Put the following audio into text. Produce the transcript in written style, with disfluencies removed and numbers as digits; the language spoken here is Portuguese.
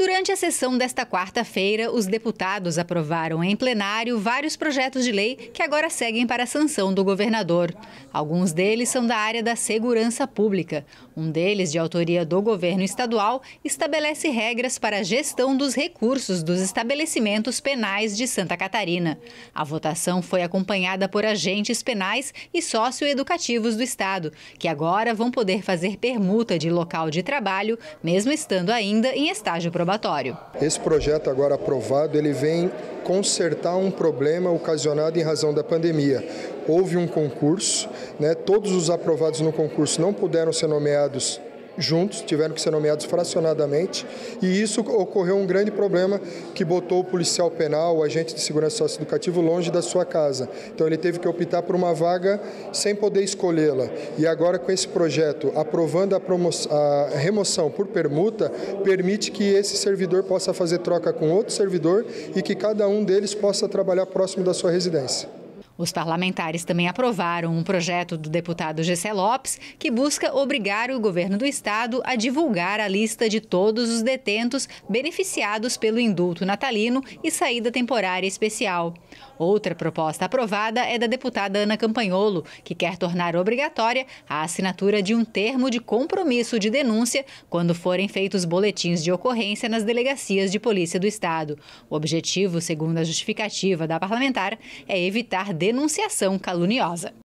Durante a sessão desta quarta-feira, os deputados aprovaram em plenário vários projetos de lei que agora seguem para a sanção do governador. Alguns deles são da área da segurança pública. Um deles, de autoria do governo estadual, estabelece regras para a gestão dos recursos dos estabelecimentos penais de Santa Catarina. A votação foi acompanhada por agentes penais e socioeducativos do estado, que agora vão poder fazer permuta de local de trabalho, mesmo estando ainda em estágio probatório. Esse projeto agora aprovado, ele vem consertar um problema ocasionado em razão da pandemia. Houve um concurso, todos os aprovados no concurso não puderam ser nomeados juntos, tiveram que ser nomeados fracionadamente, e isso ocorreu um grande problema que botou o policial penal, o agente de segurança socioeducativo longe da sua casa. Então ele teve que optar por uma vaga sem poder escolhê-la. E agora com esse projeto, aprovando a remoção por permuta, permite que esse servidor possa fazer troca com outro servidor e que cada um deles possa trabalhar próximo da sua residência. Os parlamentares também aprovaram um projeto do deputado Gessé Lopes que busca obrigar o governo do estado a divulgar a lista de todos os detentos beneficiados pelo indulto natalino e saída temporária especial. Outra proposta aprovada é da deputada Ana Campanholo, que quer tornar obrigatória a assinatura de um termo de compromisso de denúncia quando forem feitos boletins de ocorrência nas delegacias de polícia do estado. O objetivo, segundo a justificativa da parlamentar, é evitar denunciação caluniosa.